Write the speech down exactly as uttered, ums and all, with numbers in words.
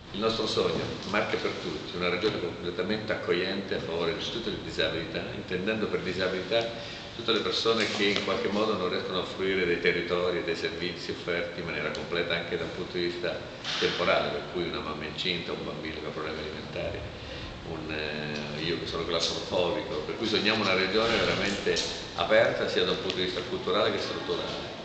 Il nostro sogno, Marche per tutti, una regione completamente accogliente a favore di tutte le disabilità, intendendo per disabilità tutte le persone che in qualche modo non riescono a fruire dei territori e dei servizi offerti in maniera completa anche da un punto di vista temporale, per cui una mamma incinta, un bambino che ha problemi alimentari, un, eh, io che sono claustrofobico, per cui sogniamo una regione veramente aperta sia da un punto di vista culturale che strutturale.